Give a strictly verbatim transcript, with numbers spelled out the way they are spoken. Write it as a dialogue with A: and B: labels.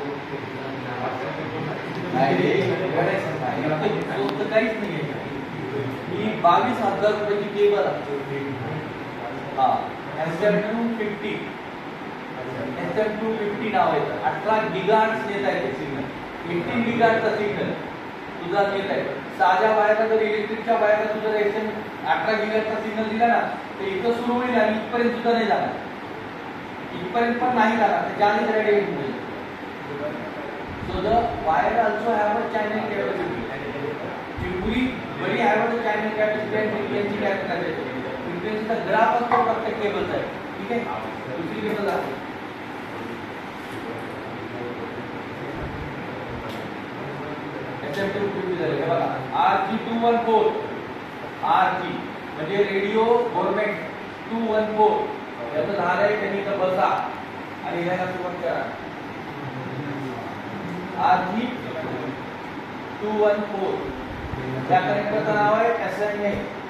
A: काहीच नाही ही बावीस हजार रुपयाची केबल आहे. हा S M two fifty S M two fifty नाव आहे. अठरा गिगाहर्ट्झ नेत आहे सिग्नल. एटीन गिगाहर्ट्झचा सिग्नल तुझा नेत आहे. साध्या वायरला जर इलेक्ट्रिकच्या वायरला तुझा एस एम अठरा गिगाहर्ट्झचा सिग्नल दिला ना तर इथं सुरू होईल आणि इथपर्यंत सुद्धा नाही जाणार. इथपर्यंत पण नाही जाणार. जाणे रेडिएट होईल. So the wire also have a channel capacity. Typically, very have a channel capacity and frequency capacity. Frequency का ग्राफ असतो प्रत्येक केबलचा आहे. ठीक आहे. दुसरी केबल आहे. एस एम टू फिफ्टी झाले हे बघा. R G two one four R G म्हणजे radio government two one four याचं झालंय. त्यांनी इथं बसा आणि ह्याला सुरुवात करा. R G two one four या कनेक्टरचं नाव आहे एस एम ए.